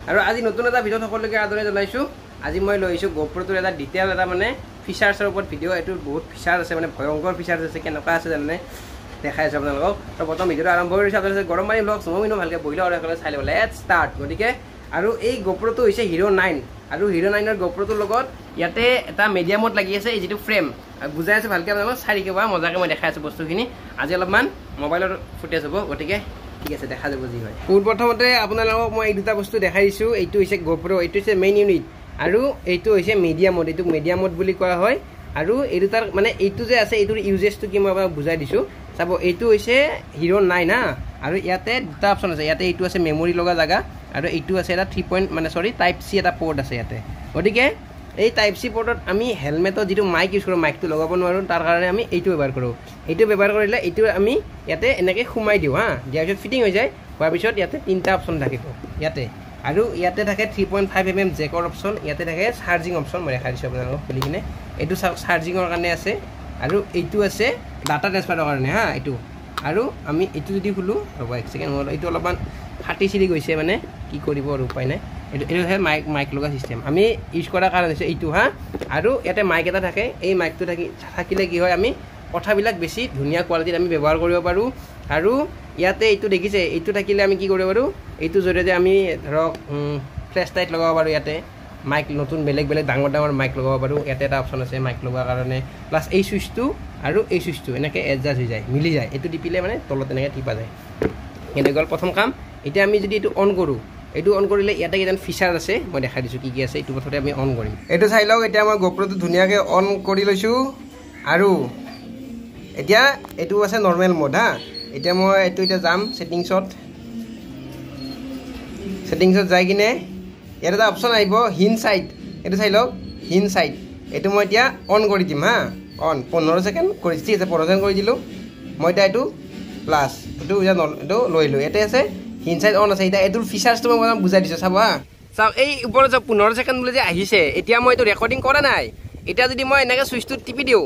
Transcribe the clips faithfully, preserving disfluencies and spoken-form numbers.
আৰু আজি নতুন এটা ভিডিঅ' সকলোকে আদৰণি জনাইছোঁ আজি মই লৈ আহিছোঁ গোপ্ৰটোৰ এটা ডিটেইল এটা মানে ফিচাৰ্ছৰ ওপৰত ভিডিঅ' এইটো বহুত ফিচাৰ আছে মানে ভয়ংকৰ ফিচাৰ্ছ আছে কেনেকুৱা আছে জানে দেখাই আছোঁ আপোনালোকক তো প্ৰথম ভিডিঅ'টো আৰম্ভ কৰিছোঁ আপোনালোকে গৰম পানী ব্লগ মই কিন্তু ভালকৈ বহিলে আৰু সকলোৱে চাই ল'ব লেটছ ষ্টাৰ্ট গতিকে আৰু এই গোপ্ৰটো হৈছে হিৰ' নাইন আৰু হিৰ' নাইনৰ গোপ্ৰটোৰ লগত ইয়াতে এটা মিডিয়ামত লাগি আছে এই যিটো ফ্ৰেম বুজাই আছোঁ ভালকৈ আপোনালোকক চাই থাকিব মজাকৈ মই দেখাই আছোঁ বস্তুখিনি আজি অলপমান মোবাইলৰ ফুটেজ হ'ব গতিকে ঠিক আছে দেখা যাব যি হয় পোন প্ৰথমতে আপোনালোকক মই এই দুটা বস্তু দেখাই দিছোঁ এইটো হৈছে গোপ্ৰ এইটো হৈছে মেইন ইউনিট আৰু এইটো হৈছে মিডিয়ামত এইটো মিডিয়ামত বুলি কোৱা হয় আৰু এই দুটাৰ মানে এইটো যে আছে এইটোৰ ইউজেছটো কি মই আপোনাক বুজাই দিছোঁ চাব এইটো হৈছে হিৰ' নাইন হা আৰু ইয়াতে দুটা অপশ্যন আছে ইয়াতে এইটো আছে মেমৰি লগা জেগা আৰু এইটো আছে এটা থ্ৰী পইণ্ট মানে চৰি টাইপ চি এটা পৰ্ট আছে ইয়াতে গতিকে এই টাইপ চি পৰ্টত আমি হেলমেটত যিটো মাইক ইউজ কৰোঁ মাইকটো লগাব নোৱাৰোঁ তাৰ কাৰণে আমি এইটো ব্যৱহাৰ কৰোঁ এইটো ব্যৱহাৰ কৰিলে এইটো আমি ইয়াতে এনেকৈ সোমাই দিওঁ হা দিয়াৰ পিছত ফিটিং হৈ যায় হোৱাৰ পিছত ইয়াতে তিনিটা অপশ্যন থাকিব ইয়াতে আৰু ইয়াতে থাকে three point five M M জেকৰ অপশ্যন ইয়াতে থাকে চাৰ্জিং অপশ্যন মই দেখাই দিছোঁ আপোনালোকক খুলি কিনে এইটো চাৰ্জিঙৰ কাৰণে আছে আৰু এইটো আছে ডাটা ট্ৰেন্সফাৰৰ কাৰণে হা এইটো আৰু আমি এইটো যদি খোলোঁ ৰ'ব এক ছেকেণ্ড হ'ল এইটো অলপমান ফাটি চিৰি গৈছে মানে কি কৰিব আৰু উপায় নাই এইটো এইটো হৈছে মাইক মাইক লগা চিষ্টেম আমি ইউজ কৰাৰ কাৰণ হৈছে এইটো হা আৰু ইয়াতে মাইক এটা থাকে এই মাইকটো থাকি থাকিলে কি হয় আমি কথাবিলাক বেছি ধুনীয়া কোৱালিটিত আমি ব্যৱহাৰ কৰিব পাৰোঁ আৰু ইয়াতে এইটো দেখিছে এইটো থাকিলে আমি কি কৰিব পাৰোঁ এইটো জৰিয়তে আমি ধৰক ফ্লেছ লাইট লগাব পাৰোঁ ইয়াতে মাইক নতুন বেলেগ বেলেগ ডাঙৰ ডাঙৰ মাইক লগাব পাৰোঁ ইয়াতে এটা অপশ্যন আছে মাইক লগোৱাৰ কাৰণে প্লাছ এই চুইচটো আৰু এই চুইচটো এনেকৈ এডজাষ্ট হৈ যায় মিলি যায় এইটো টিপিলে মানে তলত এনেকৈ টিপা যায় এনেকৈ গ'ল প্ৰথম কাম এতিয়া আমি যদি এইটো অন কৰোঁ এইটো অন কৰিলে ইয়াতে কেইটামান ফিচাৰ আছে মই দেখাই দিছোঁ কি কি আছে এইটো প্ৰথমতে আমি অন কৰিম এইটো চাই লওক এতিয়া মই গোপ্ৰটো ধুনীয়াকৈ অন কৰি লৈছোঁ আৰু এতিয়া এইটো আছে নৰ্মেল মোড হা এতিয়া মই এইটো এতিয়া যাম ছেটিংছত ছেটিংছত যাই কিনে ইয়াত এটা অপশ্যন আহিব হিনচাইট এইটো চাই লওক হিনচাইট এইটো মই এতিয়া অন কৰি দিম হা অন পোন্ধৰ ছেকেণ্ড কৰি ঠিক আছে পোন্ধৰ ছেকেণ্ড কৰি দিলোঁ মই এতিয়া এইটো প্লাছ এইটো এতিয়া এইটো লৈ লওঁ ইয়াতে আছে হিনচাইট অন আছে এতিয়া এইটোৰ ফিচাৰ্ছটো মই বুজাই দিছোঁ চাব হা চাওক এই ওপৰত চাওক পোন্ধৰ ছেকেণ্ড বুলি যে আহিছে এতিয়া মই এইটো ৰেকৰ্ডিং কৰা নাই এতিয়া যদি মই এনেকৈ চুইচটো টিপি দিওঁ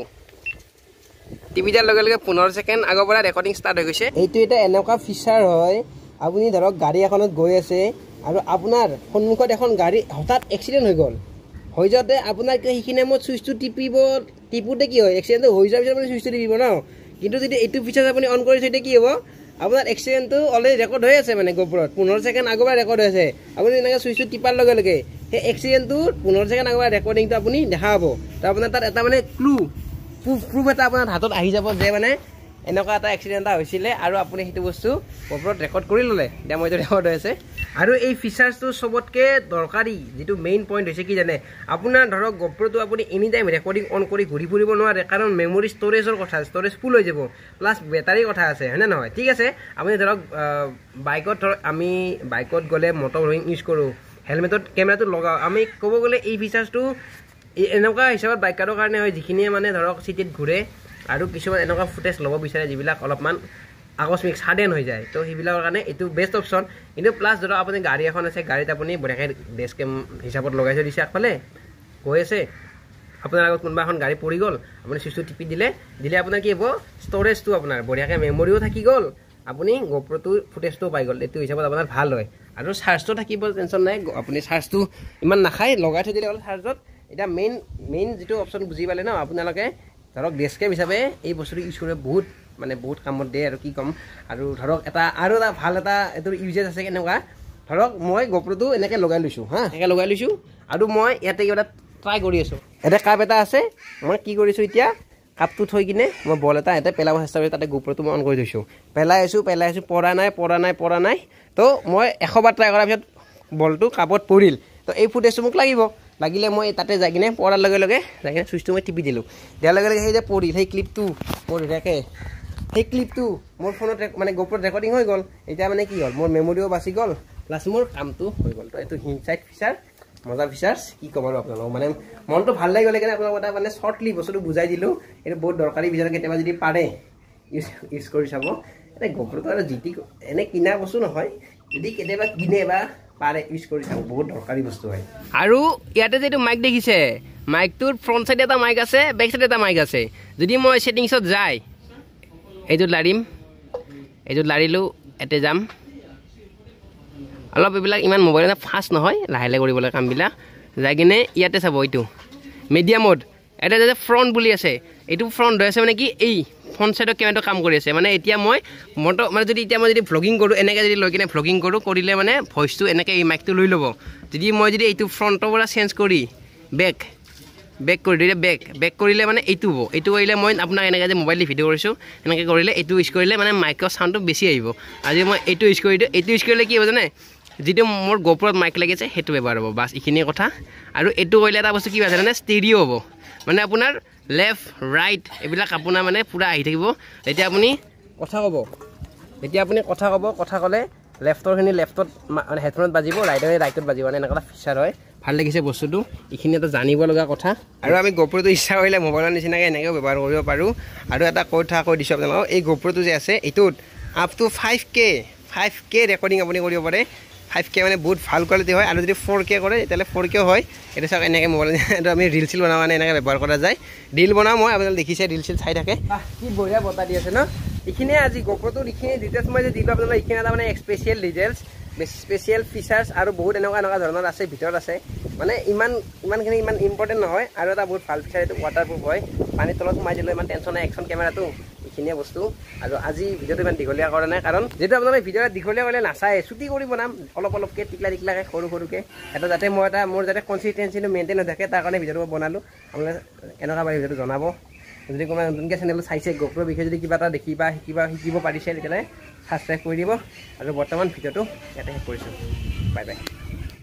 টিপি দিয়াৰ লগে লগে পোন্ধৰ ছেকেণ্ড আগৰ পৰা ৰেকৰ্ডিং ষ্টাৰ্ট হৈ গৈছে এইটো এটা এনেকুৱা ফিচাৰ হয় আপুনি ধৰক গাড়ী এখনত গৈ আছে আৰু আপোনাৰ সন্মুখত এখন গাড়ী হঠাৎ এক্সিডেণ্ট হৈ গ'ল হৈ যাওঁতে আপোনাৰ সেইখিনি সময়ত চুইচটো টিপিব টিপোতে কি হয় এক্সিডেণ্টটো হৈ যোৱাৰ পিছত আপুনি চুইচটো টিপিব ন কিন্তু যদি এইটো ফিচাৰ আপুনি অন কৰিছে এতিয়া কি হ'ব আপোনাৰ এক্সিডেণ্টটো অলৰেডি ৰেকৰ্ড হৈ আছে মানে গোপ্ৰত পোন্ধৰ ছেকেণ্ড আগৰ পৰা ৰেকৰ্ড হৈ আছে আপুনি এনেকৈ চুইচটো টিপাৰ লগে লগে সেই এক্সিডেণ্টটোৰ পোন্ধৰ ছেকেণ্ড আগৰ পৰা ৰেকৰ্ডিংটো আপুনি দেখা পাব তো আপোনাৰ তাত এটা মানে ক্লু প্ৰুফ প্ৰুফ এটা আপোনাৰ হাতত আহি যাব যে মানে এনেকুৱা এটা এক্সিডেণ্ট এটা হৈছিলে আৰু আপুনি সেইটো বস্তু গোপ্ৰত ৰেকৰ্ড কৰি ল'লে এতিয়া মইতো ৰেকৰ্ড হৈ আছে আৰু এই ফিচাৰ্ছটো চবতকৈ দৰকাৰী যিটো মেইন পইণ্ট হৈছে কি জানে আপোনাৰ ধৰক গোপ্ৰটো আপুনি এনি টাইম ৰেকৰ্ডিং অন কৰি ঘূৰি ফুৰিব নোৱাৰে কাৰণ মেমৰি ষ্ট'ৰেজৰ কথা ষ্ট'ৰেজ ফুল হৈ যাব প্লাছ বেটাৰীৰ কথা আছে হয়নে নহয় ঠিক আছে আপুনি ধৰক বাইকত ধৰক আমি বাইকত গ'লে মটৰ ৰয়িং ইউজ কৰোঁ হেলমেটত কেমেৰাটো লগাওঁ আমি ক'ব গ'লে এই ফিচাৰ্ছটো এনেকুৱা হিচাপত বাইকাৰৰ কাৰণে হয় যিখিনিয়ে মানে ধৰক চিটিত ঘূৰে আৰু কিছুমান এনেকুৱা ফুটেজ ল'ব বিচাৰে যিবিলাক অলপমান আকস্মিক ছাডেন হৈ যায় তো সেইবিলাকৰ কাৰণে এইটো বেষ্ট অপশ্যন কিন্তু প্লাছ ধৰক আপুনি গাড়ী এখন আছে গাড়ীত আপুনি বঢ়িয়াকৈ ডেস্ক কেম হিচাপত লগাই থৈ দিছে আগফালে গৈ আছে আপোনাৰ আগত কোনোবা এখন গাড়ী পৰি গ'ল আপুনি চুইচটো টিপি দিলে দিলে আপোনাৰ কি হ'ব ষ্ট'ৰেজটো আপোনাৰ বঢ়িয়াকৈ মেমৰিও থাকি গ'ল আপুনি গোপ্ৰটোৰ ফুটেজটোও পাই গ'ল এইটো হিচাপত আপোনাৰ ভাল হয় আৰু চাৰ্জটো থাকিব টেনশ্যন নাই আপুনি চাৰ্জটো ইমান নাখায় লগাই থৈ দিলে হ'ল চাৰ্জত এতিয়া মেইন মেইন যিটো অপশ্যন বুজি পালে ন আপোনালোকে ধৰক ডেস্কেপ হিচাপে এই বস্তুটো ইউজ কৰি বহুত মানে বহুত কামত দিয়ে আৰু কি ক'ম আৰু ধৰক এটা আৰু এটা ভাল এটা এইটোৰ ইউজেছ আছে কেনেকুৱা ধৰক মই গোপ্ৰটো এনেকৈ লগাই লৈছোঁ হা এনেকৈ লগাই লৈছোঁ আৰু মই ইয়াতে কিবা এটা ট্ৰাই কৰি আছোঁ ইয়াতে কাপ এটা আছে মই কি কৰিছোঁ এতিয়া কাপটো থৈ কিনে মই বল এটা ইয়াতে পেলাব চেষ্টা কৰিছোঁ তাতে গোপ্ৰটো মই অন কৰি থৈছোঁ পেলাই আছোঁ পেলাই আছোঁ পৰা নাই পৰা নাই পৰা নাই তো মই এশবাৰ ট্ৰাই কৰাৰ পিছত বলটো কাপত পৰিল তো এই ফুটেজটো মোক লাগিব লাগিলে মই তাতে যাই কিনে পৰাৰ লগে লগে যাই কিনে চুইচটো মই টিপি দিলোঁ দিয়াৰ লগে লগে সেই যে পৰিল সেই ক্লিপটো মোৰ ধুনীয়াকৈ সেই ক্লিপটো মোৰ ফোনত মানে গোপ্ৰত ৰেকৰ্ডিং হৈ গ'ল এতিয়া মানে কি হ'ল মোৰ মেমৰিও বাচি গ'ল প্লাছ মোৰ কামটো হৈ গ'ল তো এইটো হিনচাইট ফিচাৰ মজা ফিচাৰ্ছ কি ক'ম আৰু আপোনালোকক মানে মনটো ভাল লাগি গ'লে কিনে আপোনালোকক এটা মানে শ্বৰ্টলি বস্তুটো বুজাই দিলোঁ এইটো বহুত দৰকাৰী ফিচাৰ কেতিয়াবা যদি পাৰে ইউজ ইউজ কৰি চাব এনে গোপ্ৰটো আৰু জি টি এনে কিনা বস্তু নহয় যদি কেতিয়াবা কিনে বা পাৰে ইউজ কৰি চাব বহুত দৰকাৰী বস্তু হয় আৰু ইয়াতে যিটো মাইক দেখিছে মাইকটোৰ ফ্ৰণ্ট চাইডে এটা মাইক আছে বেক চাইডে এটা মাইক আছে যদি মই ছেটিংছত যাই এইটোত লাৰিম এইটোত লাৰিলোঁ ইয়াতে যাম অলপ এইবিলাক ইমান মোবাইলত ফাষ্ট নহয় লাহে লাহে কৰিবলৈ কামবিলাক যাই কিনে ইয়াতে চাব এইটো মিডিয়ামত এটা যে ফ্ৰণ্ট বুলি আছে এইটো ফ্ৰণ্ট হৈ আছে মানে কি এই ফ্ৰণ্ট চাইডৰ কেমেৰাটো কাম কৰি আছে মানে এতিয়া মই মটো মানে যদি এতিয়া মই যদি ভ্লগিং কৰোঁ এনেকৈ যদি লৈ কিনে ভ্লগিং কৰোঁ কৰিলে মানে ভইচটো এনেকৈ এই মাইকটো লৈ ল'ব যদি মই যদি এইটো ফ্ৰণ্টৰ পৰা চেঞ্জ কৰি বেক বেক কৰি দিলে বেক বেক কৰিলে মানে এইটো হ'ব এইটো কৰিলে মই আপোনাক এনেকৈ যে মোবাইল দি ভিডিঅ' কৰিছোঁ এনেকৈ কৰিলে এইটো ইউজ কৰিলে মানে মাইকৰ চাউণ্ডটো বেছি আহিব আজি মই এইটো ইউজ কৰি দিওঁ এইটো ইউজ কৰিলে কি হ'ব জানে যিটো মোৰ গোপ্ৰত মাইক লাগিছে সেইটো ব্যৱহাৰ হ'ব বাছ এইখিনিয়ে কথা আৰু এইটো কৰিলে এটা বস্তু কি আছে জানে ষ্টেৰিঅ' হ'ব মানে আপোনাৰ লেফ্ট ৰাইট এইবিলাক আপোনাৰ মানে পূৰা আহি থাকিব এতিয়া আপুনি কথা ক'ব এতিয়া আপুনি কথা ক'ব কথা ক'লে লেফ্টৰখিনি লেফ্টত মানে হেডফোনত বাজিব ৰাইটৰে ৰাইটত বাজিব মানে এনেকুৱা এটা ফিচাৰ হয় ভাল লাগিছে বস্তুটো এইখিনি এটা জানিব লগা কথা আৰু আমি গোপ্ৰটো ইচ্ছা কৰিলে মোবাইলৰ নিচিনাকৈ এনেকৈও ব্যৱহাৰ কৰিব পাৰোঁ আৰু এটা কথা কৈ দিছোঁ আপোনালোকক এই গোপ্ৰটো যে আছে এইটোত up to five K five K recording আপুনি কৰিব পাৰে ফাইভ কে মানে বহুত ভাল কোৱালিটি হয় আৰু যদি ফ'ৰ কে কৰে তেতিয়াহ'লে ফ'ৰ কেও হয় এইটো চাওক এনেকৈ মোবাইল এইটো আমি ৰিল চিল বনাওঁ মানে এনেকৈ ব্যৱহাৰ কৰা যায় ৰিল বনাওঁ মই আপোনালোকে দেখিছে ৰিল চিল চাই থাকে কি বঢ়িয়া বতাহ দি আছে ন এইখিনিয়ে আজি গোপ্ৰটোৰ এইখিনি ডিটেইলছ মই যে দিলোঁ আপোনালোকক এইখিনি এটা মানে স্পেচিয়েল ডিটেইলছ স্পেচিয়েল ফিচাৰ্ছ আৰু বহুত এনেকুৱা এনেকুৱা ধৰণৰ আছে ভিতৰত আছে মানে ইমান ইমানখিনি ইমান ইম্পৰ্টেণ্ট নহয় আৰু এটা বহুত ভাল ফিচাৰ এইটো ৱাটাৰপ্ৰুফ হয় পানীৰ তলত সোমাই দিলেও ইমান টেনশ্যন নাই একশ্যন কেমেৰাটো এইখিনিয়ে বস্তু আৰু আজি ভিডিঅ'টো ইমান দীঘলীয়া কৰা নাই কাৰণ যিহেতু আপোনালোকে ভিডিঅ'টো দীঘলীয়া কৰিলে নাচায় ছুটি কৰি বনাম অলপ অলপকৈ টিকলা টিকলাকৈ সৰু সৰুকৈ এটা যাতে মই এটা মোৰ যাতে কনচিষ্টেঞ্চিটো মেইনটেইন হৈ থাকে তাৰ কাৰণে ভিডিঅ'টো মই বনালোঁ আপোনালোকে কেনেকুৱা পাৰি ভিডিঅ'টো জনাব যদি কোনোবা নতুনকৈ চেনেলটো চাইছে গোপ্ৰৰ বিষয়ে যদি কিবা এটা দেখিবা শিকিবা শিকিব পাৰিছে তেতিয়াহ'লে ছাবস্ক্ৰাইব কৰি দিব আৰু বৰ্তমান ভিডিঅ'টো ইয়াতে শেষ কৰিছোঁ বাই বাই